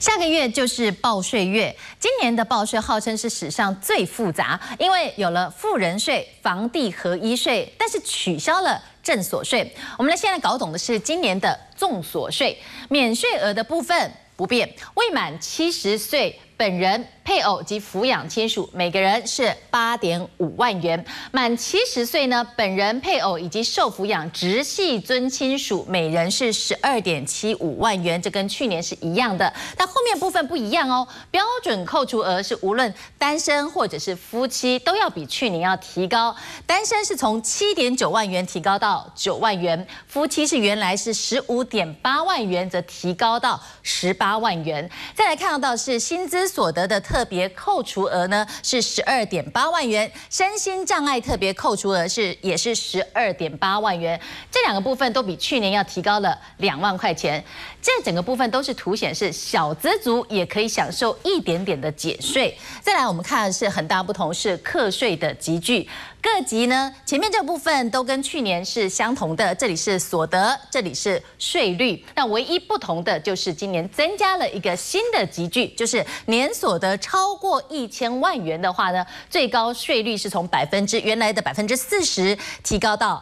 下个月就是报税月，今年的报税号称是史上最复杂，因为有了富人税、房地合一税，但是取消了正所税。我们现在搞懂的是今年的综所税，免税额的部分不变，未满70岁本人、配偶及抚养亲属每个人是8.5万元；满70岁呢，本人、配偶以及受抚养直系尊亲属每人是12.75万元，这跟去年是一样的。但后面部分不一样哦，标准扣除额是无论单身或者是夫妻都要比去年要提高。单身是从7.9万元提高到9万元，夫妻是原来是15.8万元，则提高到18万元。再来看到是薪资所得的特别扣除额呢是12.8万元，身心障碍特别扣除额也是12.8万元，这两个部分都比去年要提高了2万块钱。这整个部分都是凸显是小资族也可以享受一点点的减税。再来我们看的是很大不同是课税的集聚，各级呢前面这部分都跟去年是相同的，这里是所得，这里是税率。那唯一不同的就是今年增加了一个新的集聚，就是年所得超过1000万元的话呢，最高税率是从原来的40%提高到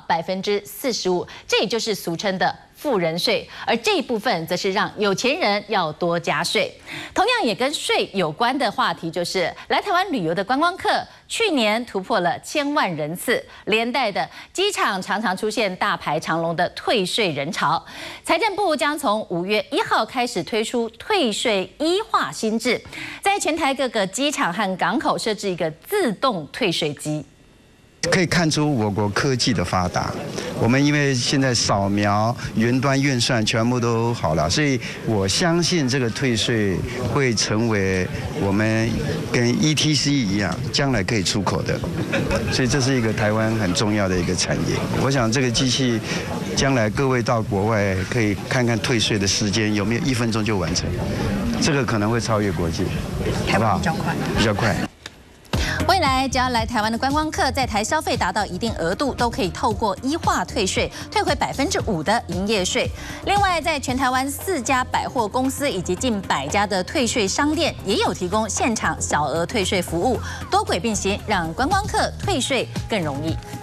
45%，这也就是俗称的富人税，而这一部分则是让有钱人要多加税。同样也跟税有关的话题，就是来台湾旅游的观光客，去年突破了1000万人次，连带的机场常常出现大排长龙的退税人潮。财政部将从5月1号开始推出退税1化新制，在全台各个机场和港口设置一个自动退税机。 可以看出我国科技的发达，我们因为现在扫描、云端运算全部都好了，所以我相信这个退税会成为我们跟 ETC 一样，将来可以出口的，所以这是一个台湾很重要的一个产业。我想这个机器将来各位到国外可以看看退税的时间有没有1分钟就完成，这个可能会超越国际，好不好？比较快，比较快。 未来只要来台湾的观光客在台消费达到一定额度，都可以透过1化退税，退回5%的营业税。另外，在全台湾4家百货公司以及近100家的退税商店，也有提供现场小额退税服务，多轨并行，让观光客退税更容易。